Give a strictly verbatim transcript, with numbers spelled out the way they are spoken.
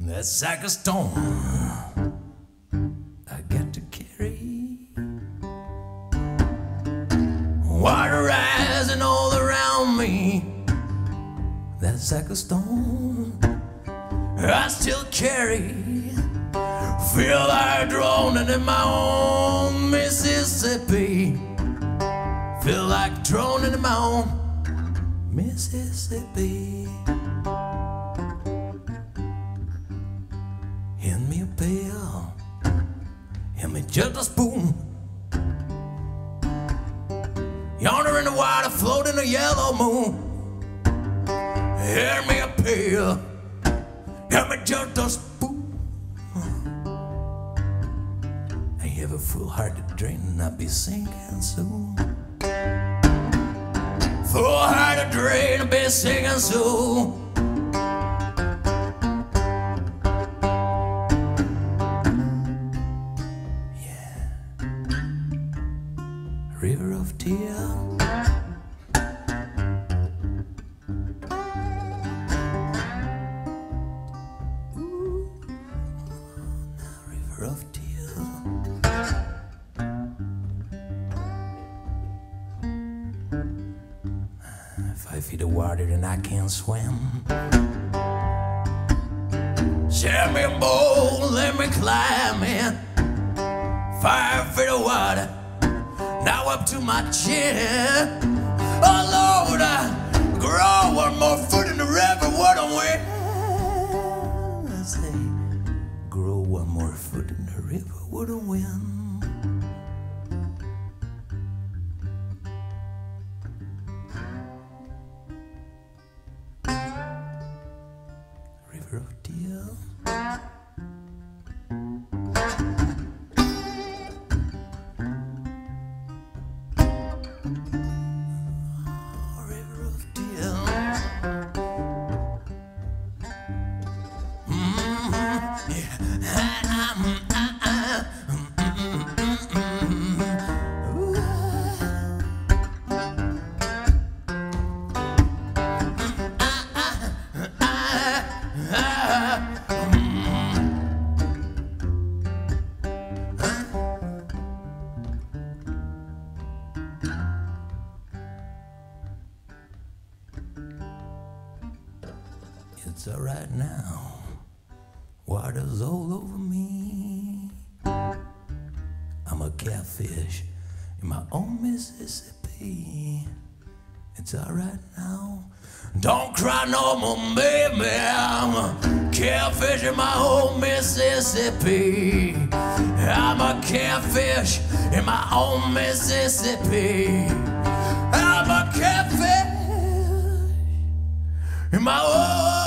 That's like a stone I got to carry. Water rising all around me. That's like a stone I still carry. Feel like drowning in my own Mississippi. Feel like drowning in my own Mississippi. Hand me a pail, hand me just a spoon. Yonder in the water, floating a yellow moon. Hand me a pail, hand me just a spoon. I have a full heart to drain and I'll be sinking soon. Full heart to drain, I'll be sinking soon. River of tears. Ooh, now river of tears. Five feet of water and I can't swim. Send me a boat, let me climb in. Five feet of water, now up to my chin. Oh Lord, I grow one more foot in the river, what a win. I say, grow one more foot in the river, what a win. River of tears. It's alright now, water's all over me. I'm a catfish in my own Mississippi. It's alright now, don't cry no more, baby. I'm a catfish in my own Mississippi. I'm a catfish in my own Mississippi. I'm a catfish in my own